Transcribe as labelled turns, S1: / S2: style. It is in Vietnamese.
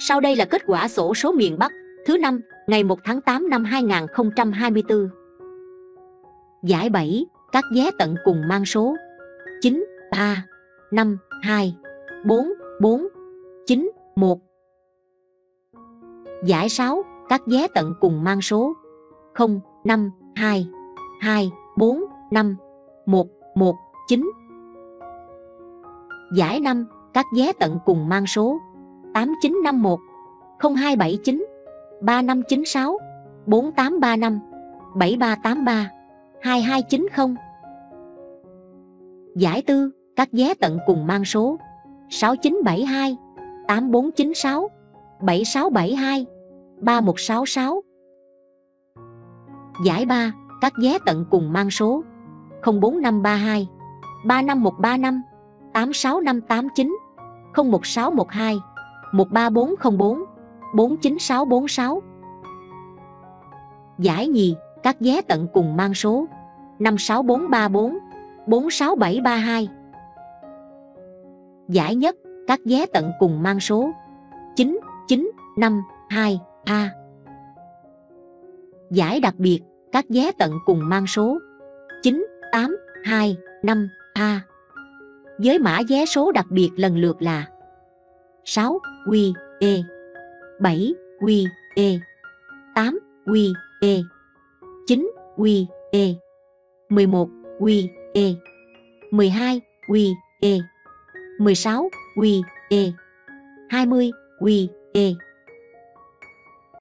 S1: Sau đây là kết quả xổ số miền Bắc thứ 5 ngày 1 tháng 8 năm 2024. Giải 7, các vé tận cùng mang số 9, 3, 5, 2, 4, 4, 9, 1. Giải 6, các vé tận cùng mang số 0, 5, 2, 2, 4, 5, 1, 1, 9. Giải 5, các vé tận cùng mang số 8951, 0279, 3596, 4835, 7383, 2290. Giải 4, các vé tận cùng mang số 6972, 8496, 7672, 3166. Giải 3, các vé tận cùng mang số 04532, 35135, 86589, 01612, 13404, 49646. Giải nhì, các vé tận cùng mang số 56434, 46732. Giải nhất, các vé tận cùng mang số 9952A. Giải đặc biệt, các vé tận cùng mang số 9825A. Với mã vé số đặc biệt lần lượt là 6 QE, 7 QE, 8 QE, 9 QE, 11 QE, 12 QE, 16 QE, 20 QE,